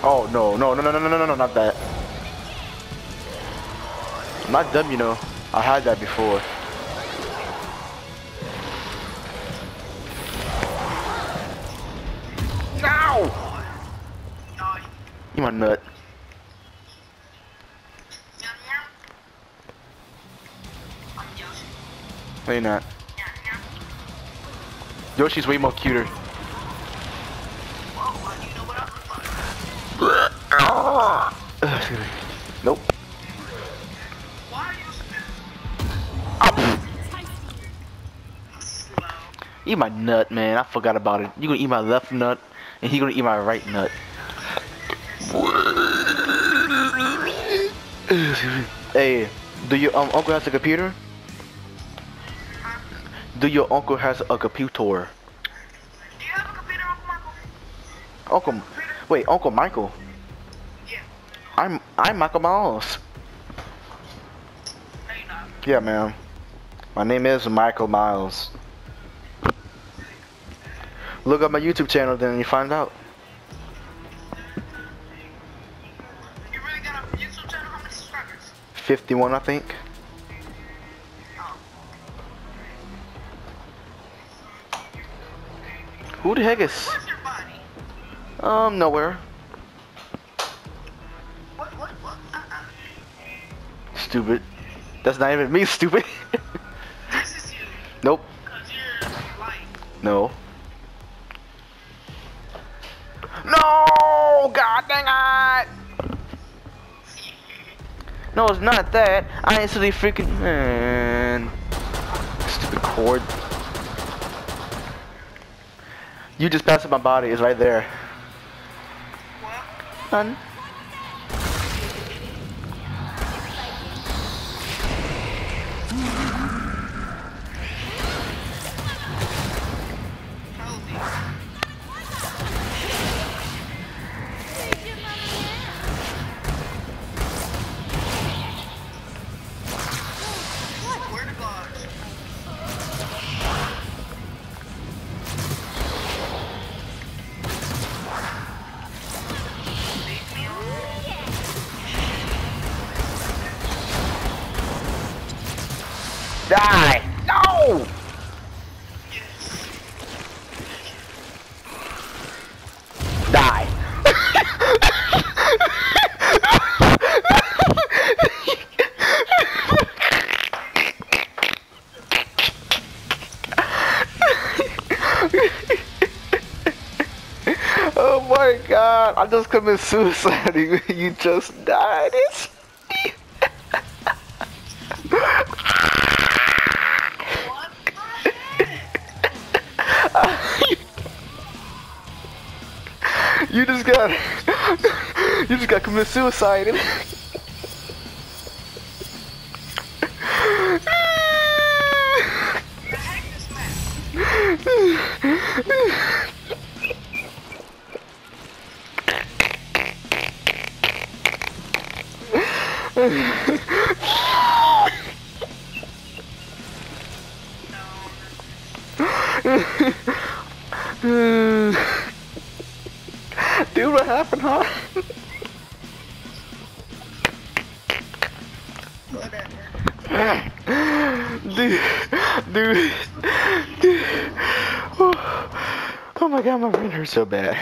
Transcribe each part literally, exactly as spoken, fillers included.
Oh no, no, no, no, no, no, no, no, not that. I'm not dumb, you know. I had that before. No! You my nut. No, you're not. Yoshi's way more cuter. Nope. Eat my nut, man. I forgot about it. You gonna eat my left nut, and he gonna eat my right nut. Hey, do your um, uncle has a computer? Do your uncle has a computer? Do you have a computer, Uncle Michael? Uncle, wait, Uncle Michael. Yeah. I'm I'm Michael Miles. No, you're not. Yeah, man. My name is Michael Miles. Look up my YouTube channel, then you find out. You really got a YouTube channel? How many subscribers? fifty-one, I think. Oh. Who the heck is? Where's your body? Um, nowhere. What, what, what? Uh-uh. Stupid. That's not even me, stupid. This is you. Nope. Because you're light. No. No! God dang it! No, it's not that. I instantly freaking man. Stupid cord. You just passed up my body. It's right there. What? None. Toby. Where the guards? Leave me alone. Die! No! Yes. Die! Oh my god, I just committed suicide. You just died. It's What the heck? You just got you just got committed suicide. The heck is that? Dude, what happened, huh? dude, dude, dude. Oh, oh my god, my brain hurts so bad.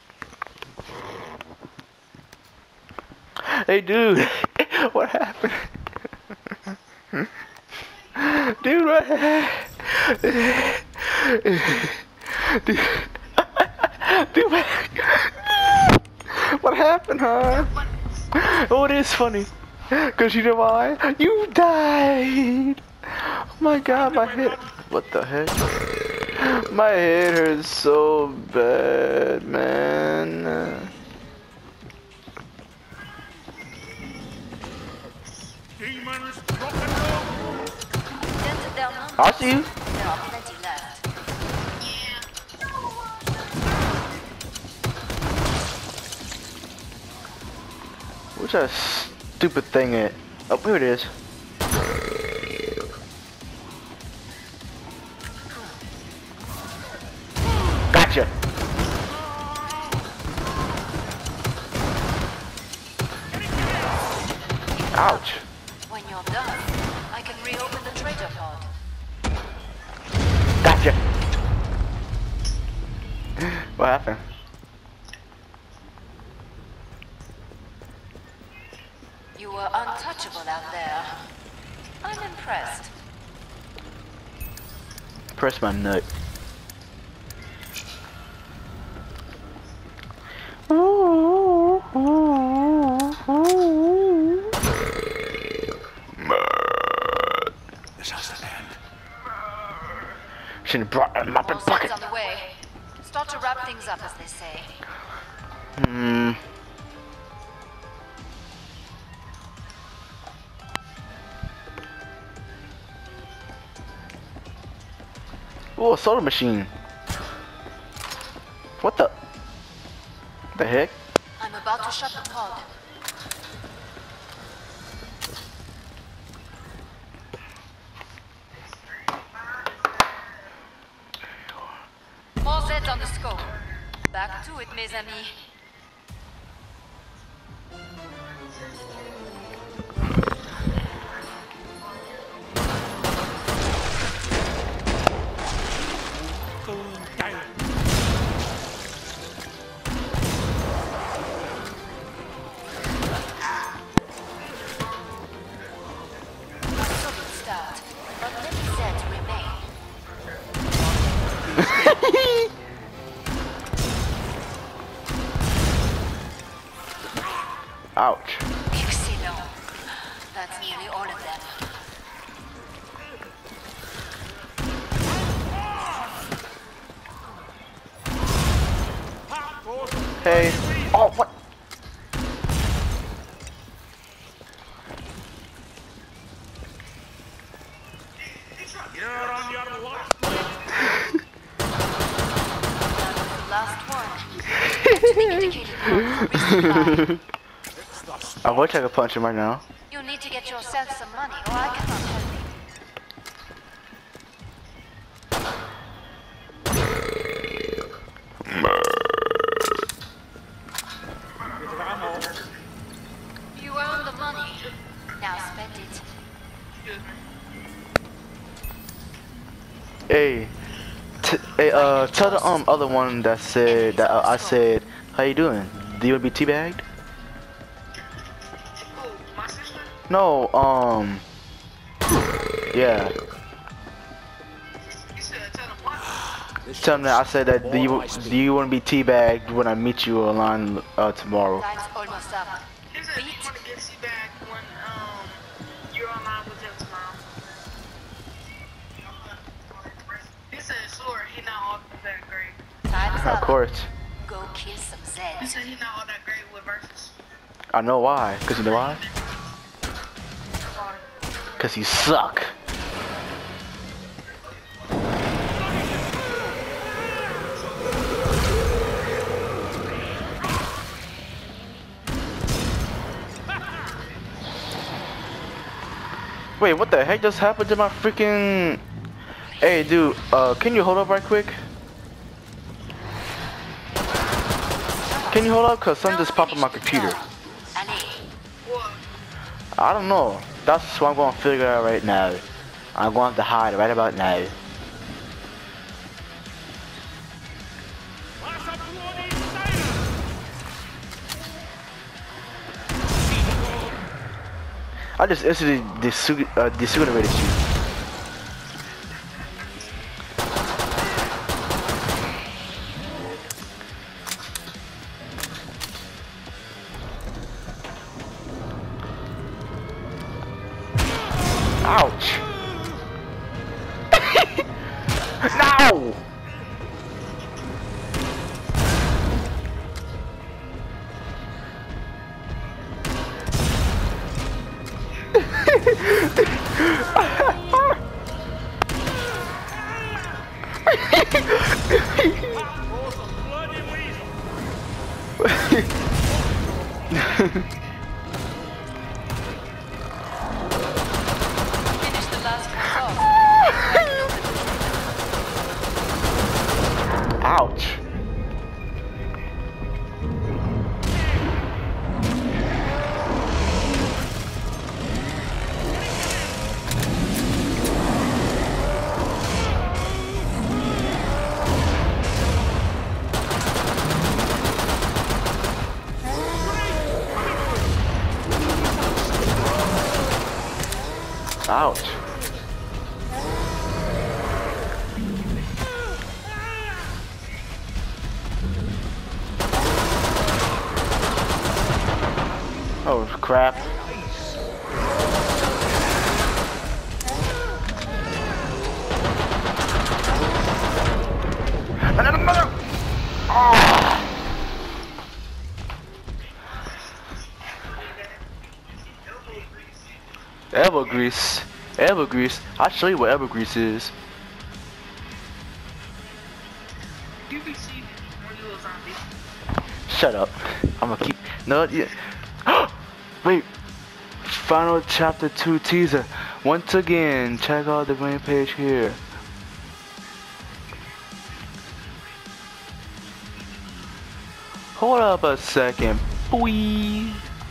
Hey, dude, what happened? Dude, what happened? Dude, dude, what, what happened, huh? Oh, it is funny. Cause you know why? You died! Oh my god, my head. What the heck? My head hurts so bad, man. I see you. What's that stupid thing at? Oh, here it is. Gotcha. Ouch. When you're done, I can reopen the trader pod. Gotcha. What happened? You were untouchable out there. I'm impressed. Press my nut. This has to end. Should have brought a mop and All bucket. sets on the way. Start to wrap things up, as they say. Hmm. Oh, a soda machine. What the? The heck? I'm about to shut the pod. All Zeds on the scope. Back to it, mes amis. Solid start, but many Zeds remain. Ouch. Excellent. That's nearly all of them. Hey. Oh, what? You're on your last. The last one. Get to the indicated point for resupply. I wish I could punch him right now. You need to get yourself some money, or I cannot help you. You earned the money. Now spend it. Hey. T hey, uh, tell the um other one that said that uh, I said, how you doing? Do you wanna be teabagged? Oh, my sister? No, um, yeah. You said tell them what? Tell them that I said that do you do you want to be teabagged when I meet you online uh, tomorrow? Time's almost up. He said he want to get you back when um you're online with him tomorrow. He said sure, he not all that great. Time's Of up. course. Go kill some He Zeds. said he not all that great with versus. I know why. Cause you know why? Cause you suck. Wait, what the heck just happened to my freaking... Hey, dude, uh, can you hold up right quick? Can you hold up? Cause something just popped on my computer. Allez. What? I don't know. That's what I'm gonna figure out right now. I'm going to have to hide right about now. That's a bloody siren. I just instantly disu uh, disintegrated you. Ouch! No! That was a bloody weasel. Finish the last ones off. Ouch! Ouch. Oh crap. Another mother. Oh. Elbow grease. Elbow grease. I'll show you what elbow grease is. You be seeing one little zombie. Shut up. I'm gonna keep. No, yeah. Wait. Final chapter two teaser. Once again, check out the main page here. Hold up a second. Boing.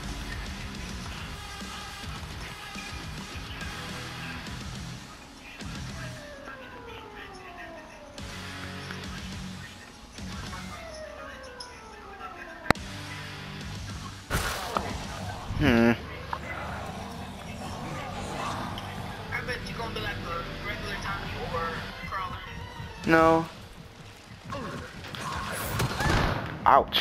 Hmm. I bet you're gonna be like a regular zombie or crawler. No. Ouch.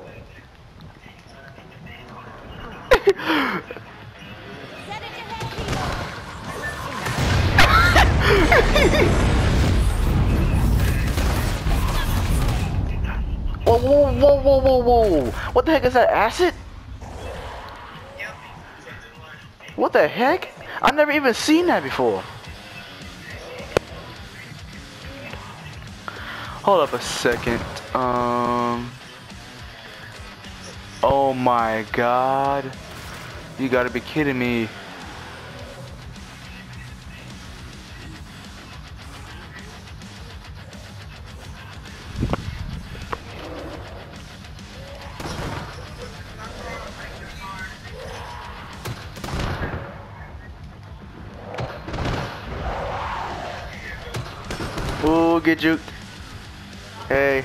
Whoa, whoa, whoa, whoa, whoa, whoa. What the heck is that, acid? Yep. What the heck? I've never even seen that before. Hold up a second. Um. Oh my god. You gotta be kidding me. Ooh, get juked. Hey.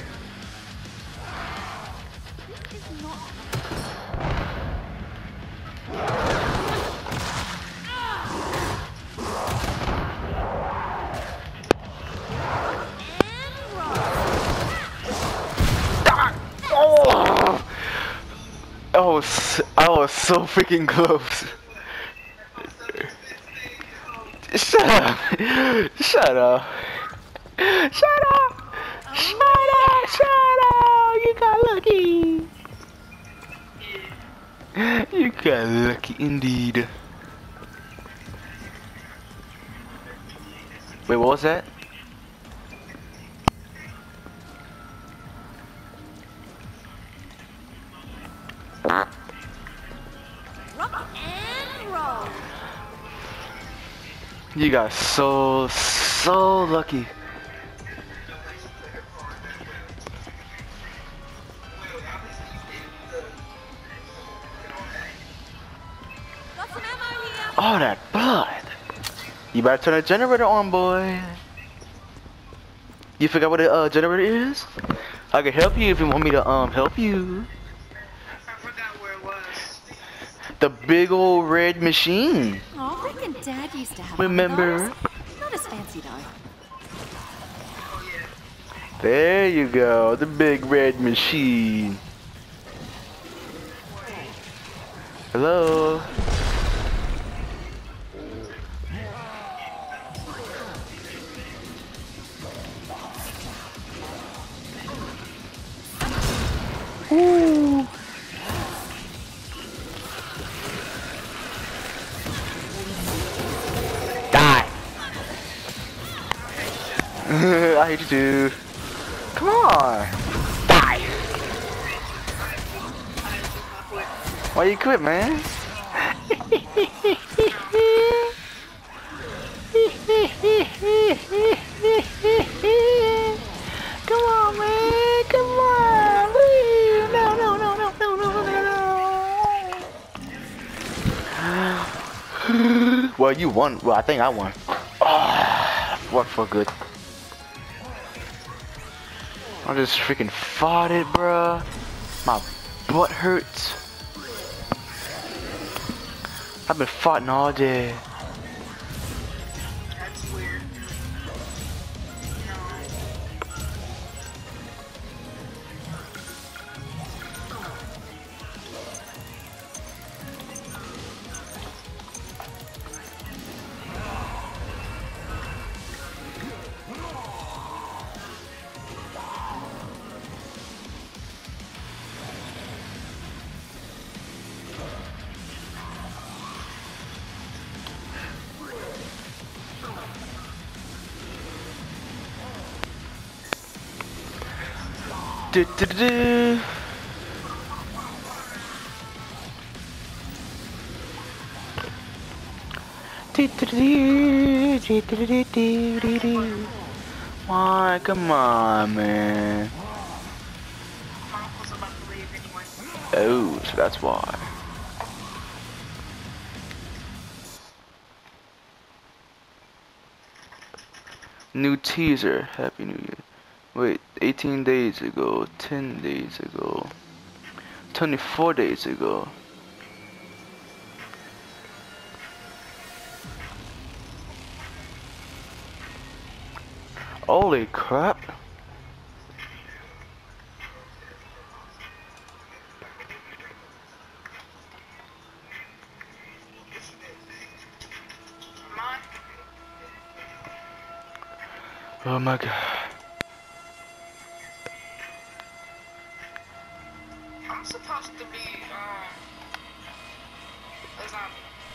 Oh! I was, I was so freaking close. Shut up. Shut up. Shut up. Shut up. Shut up. You got lucky. You got lucky indeed. Wait, what was that? Rock and roll. You got so, so lucky. Got some ammo here. Oh, that blood. You better turn the generator on, boy. You forgot what a uh, generator is? I can help you if you want me to um help you. I forgot where it was. The big old red machine. Oh, Rick and Dad used to have Remember? one of those. Not as fancy though. Oh yeah. There you go, the big red machine. Hello? Ooh. Die. I hate you too. Come on. Die. Why you quit, man? Come on, man. Come on. No, no, no, no, no, no, no, no. Well, you won. Well, I think I won. Oh, worked for good. I just freaking fought it, bruh. My butt hurts. I've been fighting all day. Do, do, do, do. Do, do, do, do, do, do, do, do, do. Why? Come on, man. My uncle's about to leave anyway. Oh, so that's why. New teaser. Happy New Year. Wait, eighteen days ago, ten days ago, twenty-four days ago. Holy crap. Mine? Oh my god. I'm supposed to be, um, a zombie.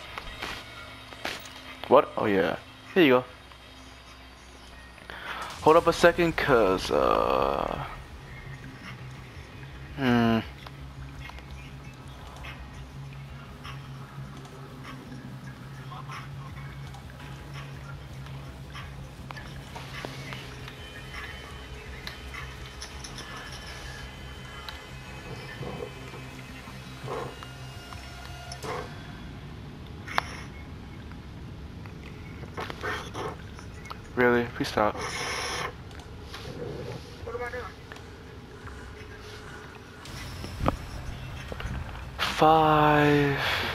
What? Oh yeah. Here you go. Hold up a second, cause uh Hmm Really? Please stop. What am I doing? Five.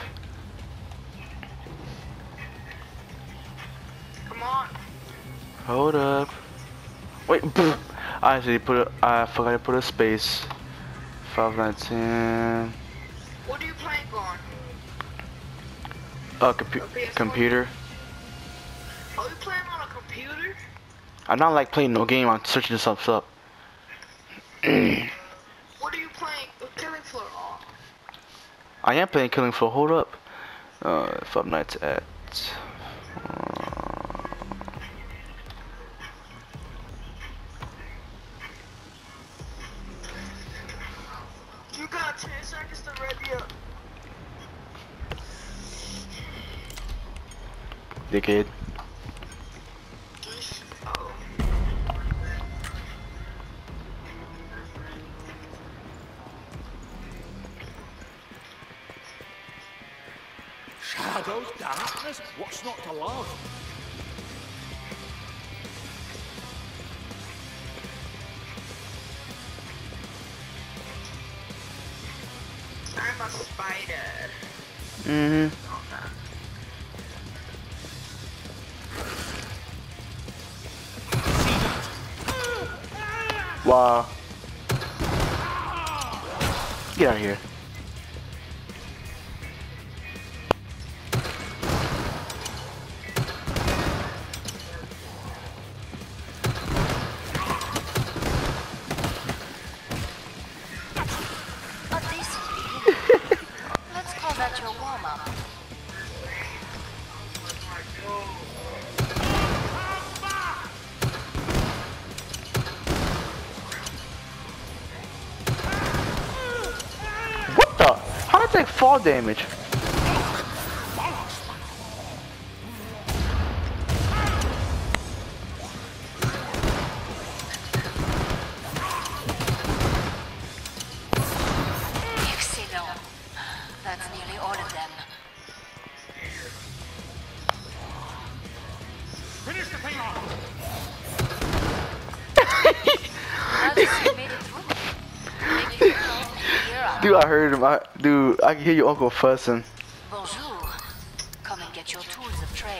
Come on. Hold up. Wait. I actually put a, I forgot to put a space. Five nineteen. What are you playing on? Uh, compu A P S four? computer. Oh, you playing on a computer? I'm not like playing no game. I'm searching stuff up. What are you playing with Killing Floor on? I am playing Killing Floor. Hold up. Uh, Five Nights at. Uh, You got ten seconds to ready up. Dickhead. Oh. Shadows, darkness, what's not to love? I'm a spider. Mm-hmm. Wow. Get out of here. A decent beginning. Let's call that your warm-up. What the? How did I take fall damage? Excellent. That's nearly all of them. Finish the thing off! Glad to see you made it through. Maybe you know, here I Dude, I heard him. I, dude, I can hear your uncle fussing. Bonjour. Come and get your tools of trade.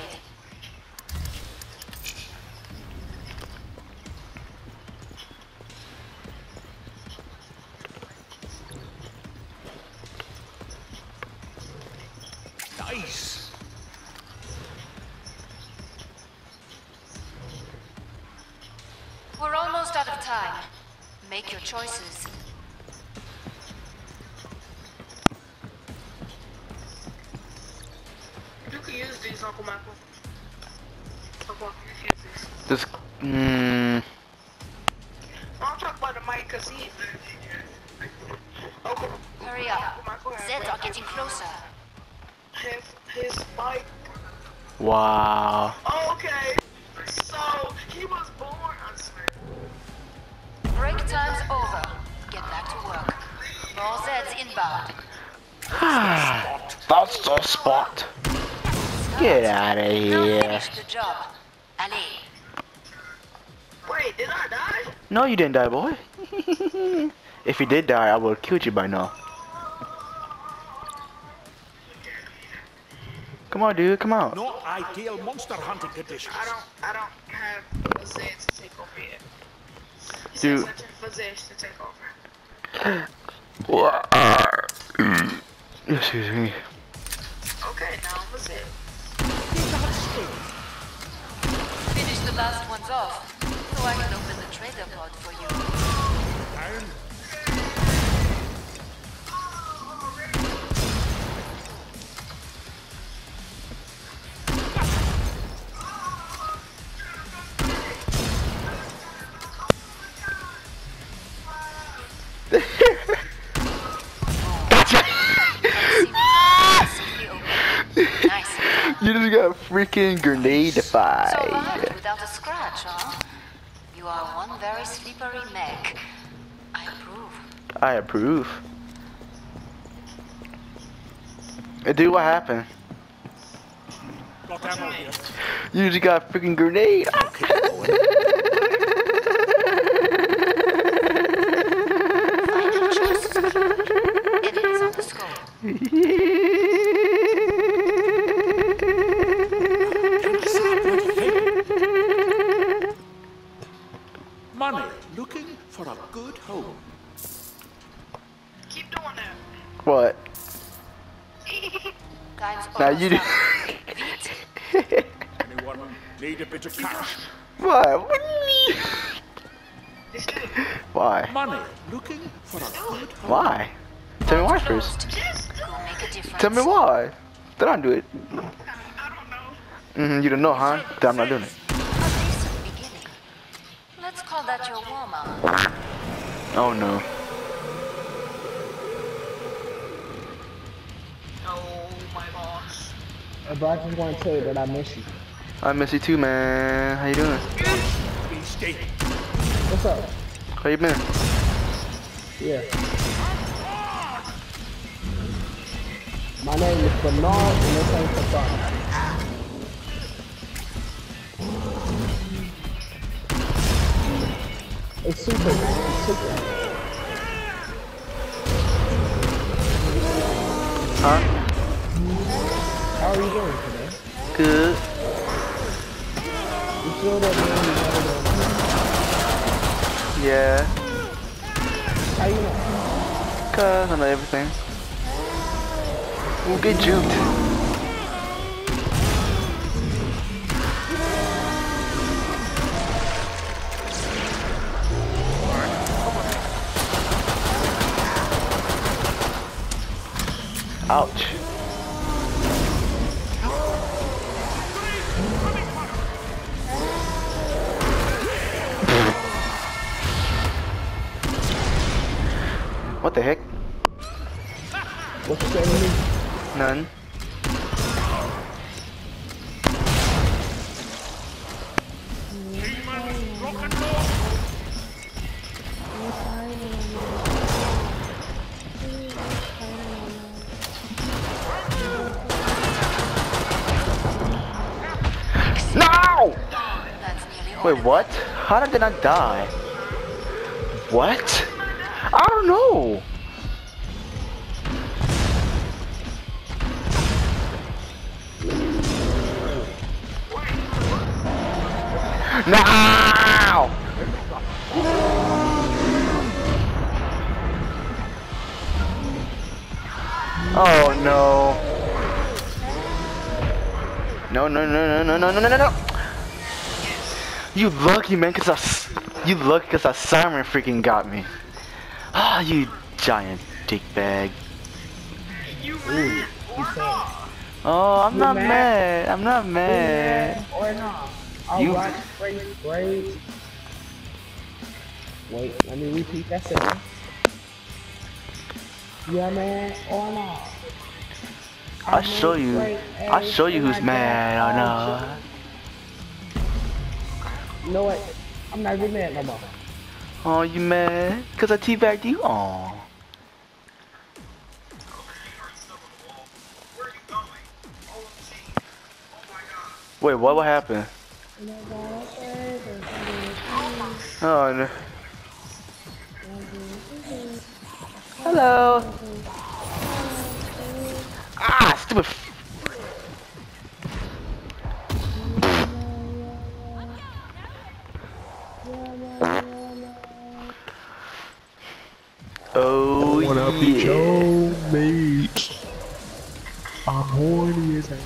Nice! We're almost out of time. Make your choices. You can use these, Uncle Michael. Uncle, you can use these. This. Mm, I'm talking about the fight Kazim. Okay. Hurry up. My car. Zeds are getting closer. His, his bike. Wow. Okay. So, he was born on Smith. Break time's over. Get back to work. More Zeds inbound. That's the spot. Get out of Now here. finish the job. Allez. Wait, did I die? No, you didn't die, boy. If you did die, I would have killed you by now. Come on, dude. Come on. Not ideal monster hunting conditions. I don't, I don't have a Zeds to take over yet. He Dude. says searching for Zeds to take over. Excuse me. Okay, now I'm a Zed. Finish the last ones off. So I can open the trader pod for you. Nice. You just got freaking grenade-ified. Survived without a scratch, huh? You are one very slippery mech. I approve. I approve. Hey, dude, what happened? Got ammo here. You just got a freaking grenade. Okay, going. Final choice secured. Enemies on the scope. Money, looking for a good home. Keep doing that. What? Time's Now almost you up. Vite. Anyone need a bit of cash? What? This dude. Why? Money, looking for a good home. Why? Tell me why first. Closed. Go make a difference. Tell me why. Then I'll do it. I don't know. Mm-hmm, you don't know, huh? Then I'm not doing it. A decent beginning. Let's call that your warm-up. Oh no. Oh my gosh. Hey, bro, I just want to tell you that I miss you. I miss you too, man. How you doing? Beastie. What's up? How you been? Yeah. My name is Bernard, and this ain't for fun. It's super, man. It's super. Huh? How are you doing today? Good. You feel that man you better than Yeah. How you know? Cause I know everything. We'll get juked. Ouch. What the heck? What you saying to me? None. Demon, rock and roll. No! That's nearly all. Wait, what? How did I not die? What? I don't know. No! Oh no. No, no, no, no, no, no, no, no, no. You lucky man, cause I, s- you lucky cause that siren freaking got me. Ah, you giant dick bag. You mad or not? Oh, I'm You not mad? mad. I'm not mad. Or not? I'll You- rock straight braids. Wait, let me repeat that sentence. Yeah, man, or not. I'll show you. I'll show you who's mad or not. You know what? I'm not even mad no more. Oh, you mad? Cause I teabagged you? Aw. Wait, what? What happened? Oh no. Hello. Ah, stupid. F oh yeah. Wanna be your mate? I'm horny as hell.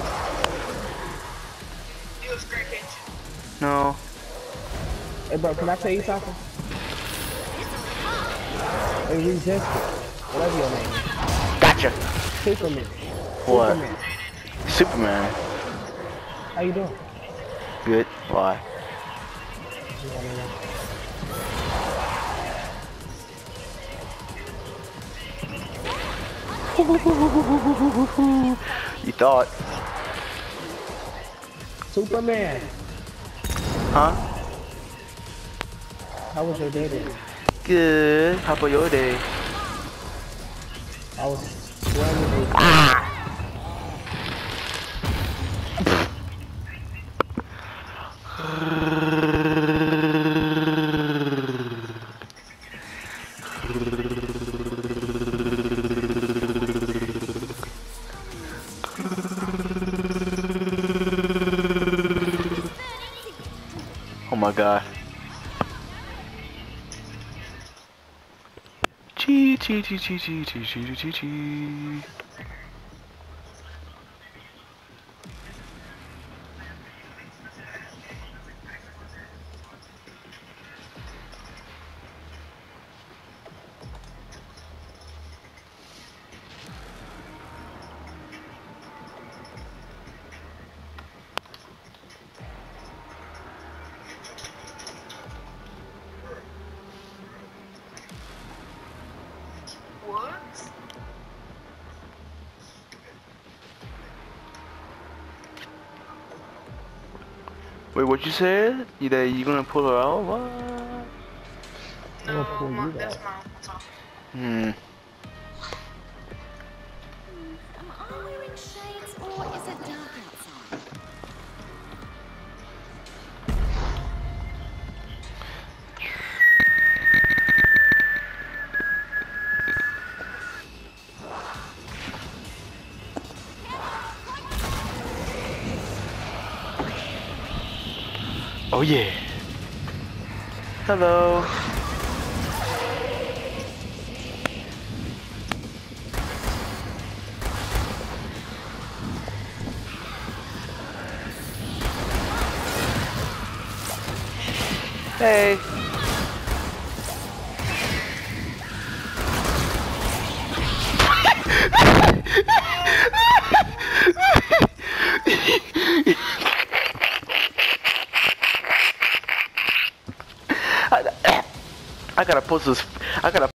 It was great pitch. No. Hey, bro, can I tell you something? Hey, resist it. Whatever your name is. Gotcha. Superman. What? Superman. Superman. How you doing? Good. Why? You thought? Superman. Huh? How was your day today? Good. How about your day? I was sweating. Ah! Oh my god. Chee chee chee chee chee chee chee chee chee. What? Wait, what you said? You that you gonna pull her out? What? No, pull my, you that's out. my uncle talking. Hmm. Am I wearing shades or is it dark outside? Oh yeah. Hello. Hey. I, I gotta post this. I gotta.